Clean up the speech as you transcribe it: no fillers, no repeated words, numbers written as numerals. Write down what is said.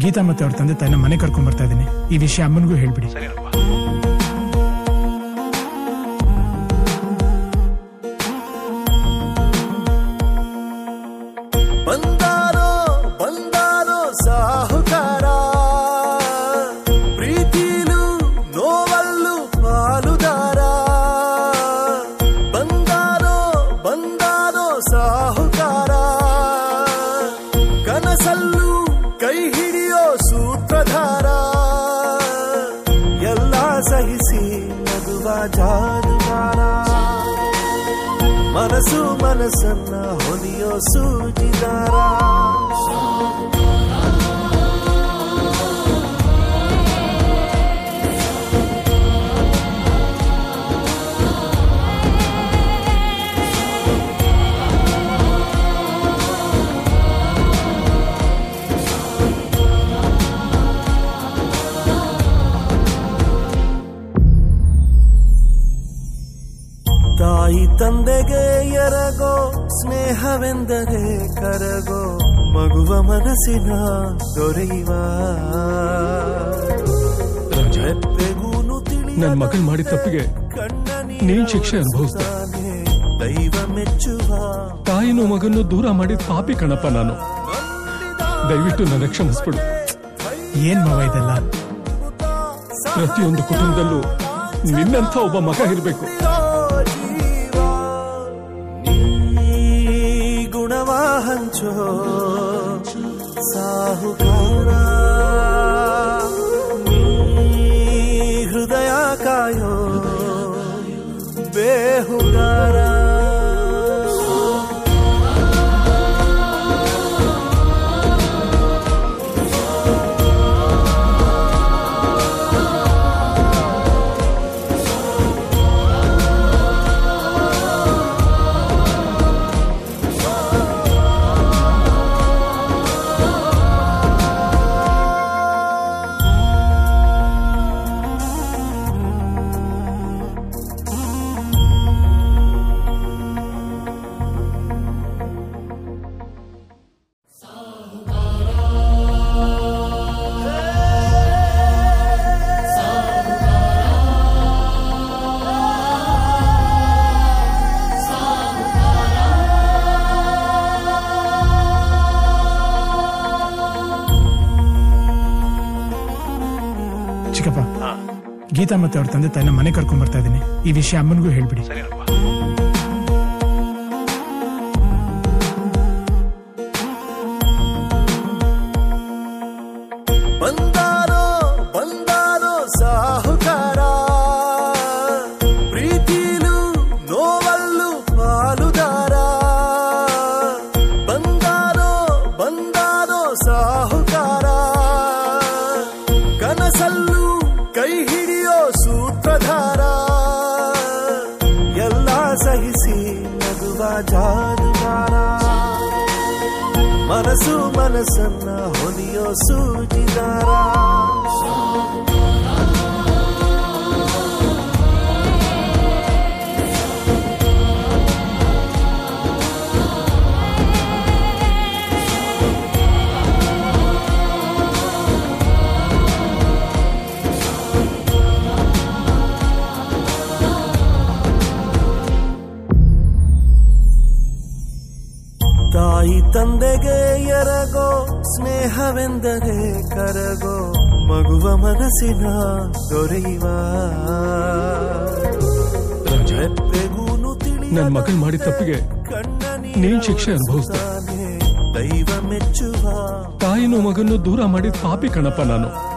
ಗೀತಾ ಮತ್ತೆ ಅವ್ರ ತಂದೆ ತಾಯಿನ ಮನೆ ಕರ್ಕೊಂಡ್ ಬರ್ತಾ ಇದೀನಿ. ಈ ವಿಷಯ ಅಮ್ಮನಿಗೂ ಹೇಳ್ಬಿಡಿ. ಬಂದಾರೋ ಬಂದಾರೋ ಸಾಹುಕಾರ, ಪ್ರೀತಿಲು ನೋವಲ್ಲು ಪಾಲುದಾರ. ಬಂದಾರೋ ಬಂದಾರೋ ಸಾಹುಕಾರ, ಕನಸಲ್ಲು ಕೈ ಹಿಡಿಯೋ ಸೂತ್ರಧಾರ. ಎಲ್ಲ ಸಹಿಸಿ ನಗುವ ಜಾದುಗಾರ, ಮನಸ್ಸು ಮನಸ್ಸನ್ನ ಹೊಲಿಯೋ ಸೂಜಿದಾರ. ತಾಯಿ ತಂದೆಗೆ ಎರಗೋ ಸ್ನೇಹವೆಂದರೆ ಕರಗೋ ಮಗುವ ಮನಸ್ಸಿನ ದೊರೆಯುವ. ನನ್ ಮಗನ್ ಮಾಡಿದ ತಪ್ಪಿಗೆ ನೀನ್ ಶಿಕ್ಷೆ ಅನುಭವಿಸ್ತಾನೆ. ದೈವ ಮೆಚ್ಚುವ ತಾಯಿನೂ ಮಗನ್ನು ದೂರ ಮಾಡಿದ ಪಾಪಿ ಕಣಪ್ಪ ನಾನು. ದಯವಿಟ್ಟು ನನ್ನ ಕ್ಷಮಿಸ್ಬಿಡು. ಏನ್ ಮಾವ ಇದೆಲ್ಲ? ಪ್ರತಿಯೊಂದು ಕುಟುಂಬದಲ್ಲೂ ನಿನ್ನಂಥ ಒಬ್ಬ ಮಗ ಇರ್ಬೇಕು. ಗುಣವ ಹಂಚೋ ಸಾಹುಕಾರ, ಹೃದಯ ಕಾಯೋ ಬೇಹುಗಾರ. ಚಿಕ್ಕಪ್ಪ, ಗೀತಾ ಮತ್ತೆ ಅವ್ರ ತಂದೆ ತಾಯಿನ ಮನೆ ಕರ್ಕೊಂಡ್ ಬರ್ತಾ ಇದೀನಿ. ಈ ವಿಷಯ ಅಮ್ಮನಿಗೂ ಹೇಳ್ಬಿಡಿ. ಬಂದಾರೋ ಬಂದಾರೋ ಸಾಹುಕಾರ, ಪ್ರೀತಿಲು ನೋವಲ್ಲು ಪಾಲುದಾರ. ಬಂದಾರೋ ಬಂದಾರೋ ಸಾಹುಕಾರ, ಕನಸಲ್ಲು ಕೈ ಹಿಡಿಯೋ ಸೂತ್ರಧಾರ. ಎಲ್ಲ ಸಹಿಸಿ ನಗುವ ಜಾದುಗಾರ, ಮನಸ್ಸು ಮನಸ್ಸನ್ನ ಹೊಲಿಯೋ ಸೂಜಿದಾರ. ತಾಯಿ ತಂದೆಗೆ ಎರಗೋ ಸ್ನೇಹವೆಂದರೆ ಕರಗೋ ಮಗುವ ಮನಸ್ಸಿನ ದೊರೆಯುವ. ನನ್ ಮಗನ್ ಮಾಡಿದ ತಪ್ಪಿಗೆ ನೀನ್ ಶಿಕ್ಷೆ ಅನುಭವಿಸ್ತಾನೆ. ದೈವ ಮೆಚ್ಚುವ ತಾಯಿನೂ ಮಗನ್ನು ದೂರ ಮಾಡಿದ ಪಾಪಿ ಕಣಪ್ಪ ನಾನು.